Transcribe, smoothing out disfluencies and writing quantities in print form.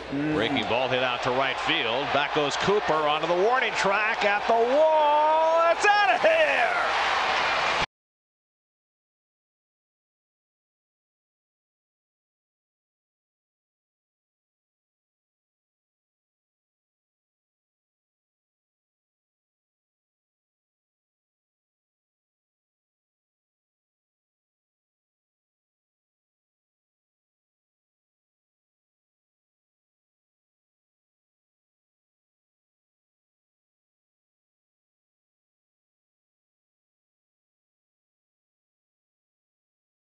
Breaking ball hit out to right field. Back goes Cooper onto the warning track at the wall. It's out of here.